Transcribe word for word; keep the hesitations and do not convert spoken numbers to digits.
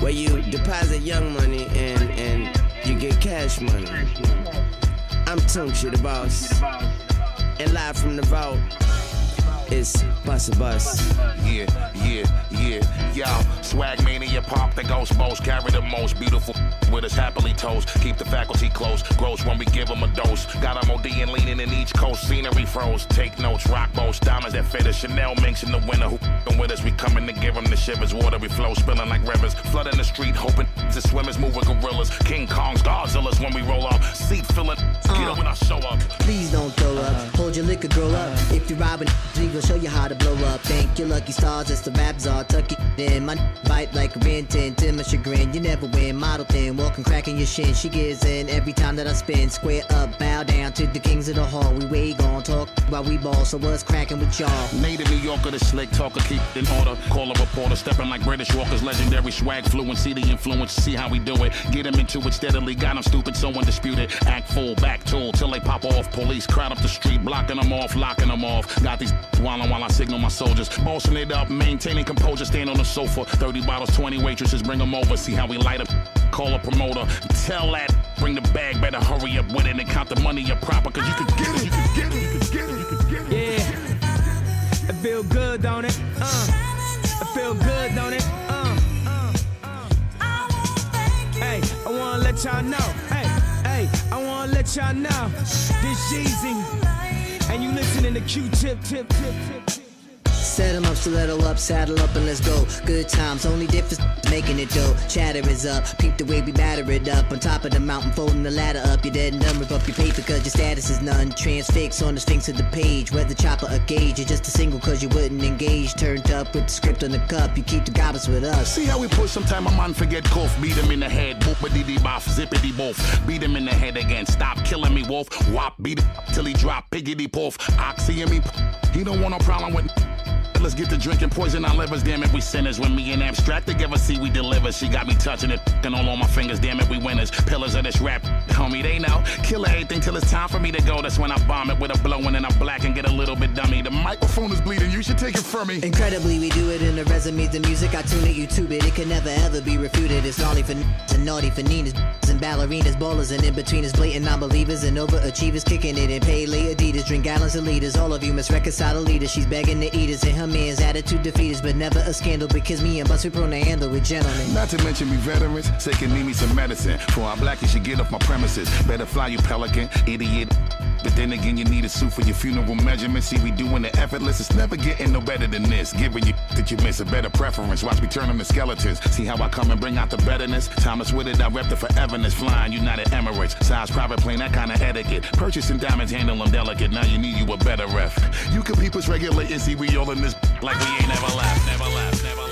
where you deposit young money and, and you get cash money. I'm Tunchi the boss, and live from the vault, it's Busta Bus. Yeah, yeah, yeah, y'all. Swag mania, pop the ghost boast. Carry the most beautiful with us happily toast. Keep the faculty close, gross when we give them a dose. Got them ODing leaning in each coast, scenery froze. Take notes, rock boats, diamonds that fit us. Chanel minks in the winter, who f***ing with us? We coming to give them the shivers. Watery flow, spilling like rivers. Flooding the street, hoping to swimmers move with gorillas. King Kongs, Godzillas when we roll up. Seat filling, get up when I show up. Please don't throw up, hold your liquor, grow up. If you're robbing, we gon' show you how to blow up. Thank your lucky stars, it's the rap czar. Tuck it in, my bite like a Ren ten, to my chagrin. You never win, model thin, walking, cracking your shin. She gives in every time that I spin. Square up, bow down to the kings of the hall. We way gon' talk while we ball, so what's cracking with y'all? Native New Yorker, the slick talker, keep it in order. Call a reporter, stepping like British walkers. Legendary swag fluency, the influence, see how we do it. Get them into it steadily, got them stupid, so undisputed. Act full, back tool, till they pop off. Police crowd up the street, blocking them off, locking them off. Got these wildin' while I signal my soldiers. Bossing it up, maintaining composure, stand on the sofa. thirty bottles, twenty waitresses, bring them over. See how we light up, call a promoter. Tell that, bring the bag, better hurry up with it and count the money up proper. Cause you could get it, you could get it, you could get it, you could get it. Yeah, it feel good, don't it? Uh, it feel good, don't it? Uh, uh, uh. Hey, I wanna let y'all know. Hey, hey, I wanna let y'all know. This Jeezy, and you listening to Q-Tip, tip, tip, tip, tip. Set 'em up, stiletto up, saddle up, and let's go. Good times, only difference making it dough. Chatter is up, peep the way we batter it up. On top of the mountain, folding the ladder up. You're dead and done, rip up your paper cause your status is none. Transfix on the sphinx of the page. Whether chopper or gauge, you're just a single cause you wouldn't engage. Turned up with the script on the cup, you keep the goblins with us. See how we push, sometime a man forget cough. Beat him in the head, boop-a-dee-dee boff, zippity boff. Beat him in the head again, stop killing me, wolf. Wop, beat it till he drop, piggity poof. Oxy and me, he don't want no problem with. Let's get to drinking, poison our livers, damn it, we sinners. When me and Abstract together, see we deliver. She got me touching it, and all on my fingers, damn it, we winners. Pillars of this rap, homie, they know. Kill everything till it's time for me to go. That's when I bomb it with a blow and then I'm black and get a little bit dummy. The microphone is bleeding, you should take it from me. Incredibly, we do it in the resumes, the music, I tune it, YouTube it. It can never ever be refuted. It's gnarly for n***s and naughty for Ninas and ballerinas, ballers and in-betweeners, blatant non-believers and overachievers, kicking it in Pele Adidas, drink gallons of liters. All of you must reconcile the leaders. She's begging the eaters and her man's attitude defeat us, but never a scandal because me and Bus we prone to handle with gentlemen. Not to mention me veterans, say can need me some medicine. For our black, you should get off my premises. Better fly you pelican, idiot. But then again, you need a suit for your funeral measurements. See, we doing it effortless. It's never getting no better than this. Giving you that you miss a better preference. Watch me turn them to skeletons. See how I come and bring out the betterness. Thomas with it, I rep the foreverness. Flying United Emirates. Size private plane, that kind of etiquette. Purchasing diamonds, handle them delicate. Now you need you a better ref. You can peep us regulating. See, we all in this like we ain't never left, never left, never